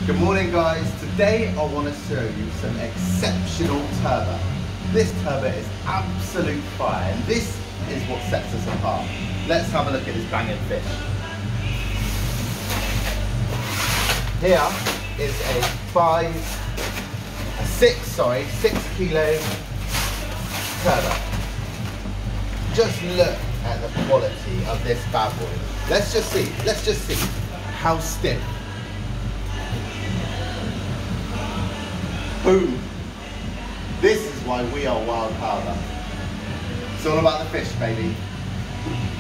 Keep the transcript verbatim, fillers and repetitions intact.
Good morning guys, today I want to show you some exceptional turbot. This turbot is absolute fire and this is what sets us apart. Let's have a look at this banging fish. Here is a five, a six, sorry, six kilo turbot. Just look at the quality of this bad boy. Let's just see, let's just see how stiff. Boom. This is why we are Wild Harbour. It's all about the fish, baby.